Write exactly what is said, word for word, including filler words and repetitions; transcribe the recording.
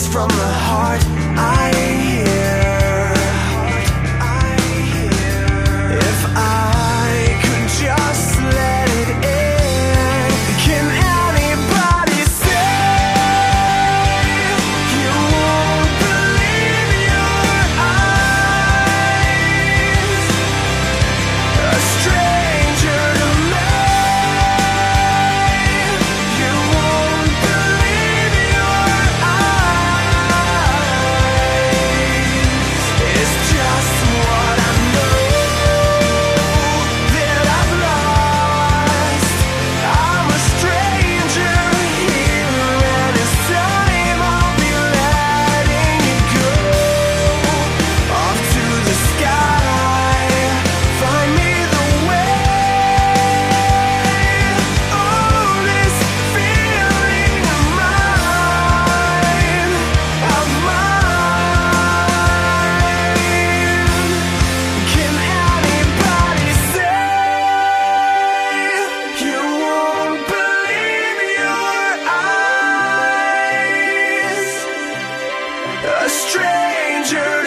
from the heart I hear. If I could just let it in. Can anybody say you won't believe your eyes? A stranger to me. You won't believe your eyes. It's just what I know that I've lost. I'm a stranger here, and it's time I'll be letting you go. Off to the sky, find me the way. Oh, this feeling of mine, of mine. Can anybody say you won't believe your eyes? A stranger